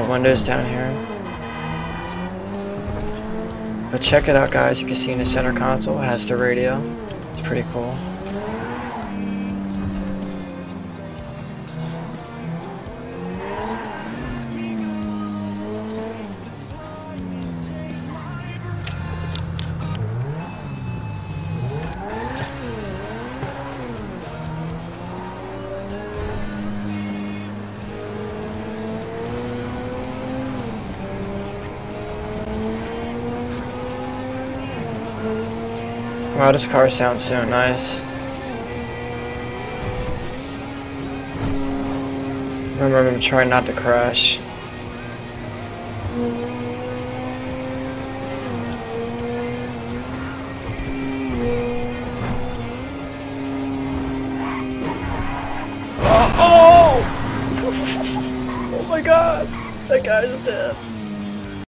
windows down here. But check it out, guys. You can see in the center console it has the radio. It's pretty cool. Wow, this car sounds so nice. Remember, I'm trying not to crash. Oh! Oh my god! That guy's dead.